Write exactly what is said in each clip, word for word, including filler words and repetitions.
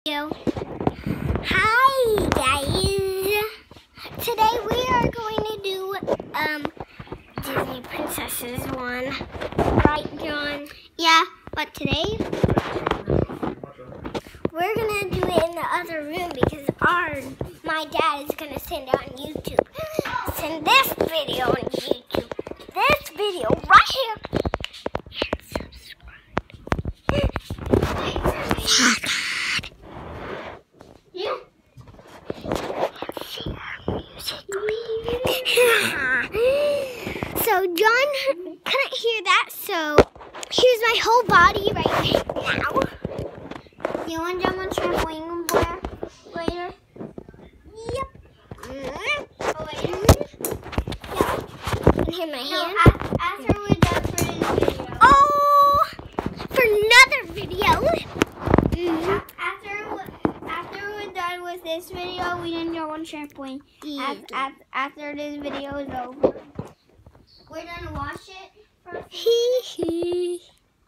Hi guys! Today we are going to do um Disney Princesses one. Right, John? Yeah, but today we're gonna do it in the other room because our my dad is gonna send it on YouTube. Send this video on YouTube. This video right here. And subscribe. So John couldn't hear that, so here's my whole body right now. You want to jump on trampoline, Blair? Later? Yep. Oh, wait. Yep. And here my No, hand. after we're done for this video. Oh! For another video. Mm-hmm. After, after we're done with this video, we didn't jump on trampoline. Yeah. After, after this video is over. We're gonna watch it first. Hee hee.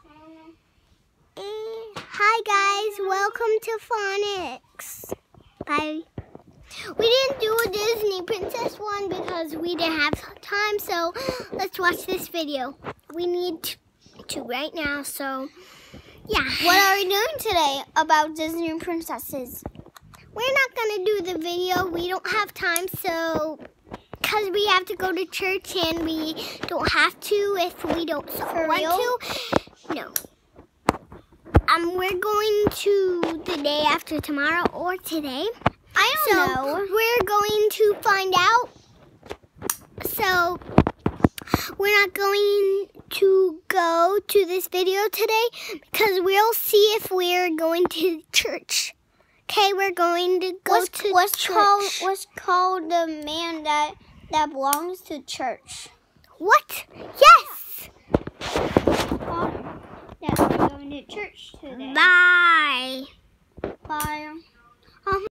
Hi guys, welcome to Phonics. Bye. We didn't do a Disney Princess one because we didn't have time, so let's watch this video. We need to right now, so yeah. What are we doing today about Disney Princesses? We're not gonna do the video. We don't have time, so because we have to go to church and we don't have to if we don't For want real? to. No. Um, we're going to the day after tomorrow or today. I don't so know. We're going to find out. So we're not going to go to this video today because we'll see if we're going to church. Okay, we're going to go What's, to what's church. called what's called the man that that belongs to church? What? Yes. That we're going to church today. Bye. Bye.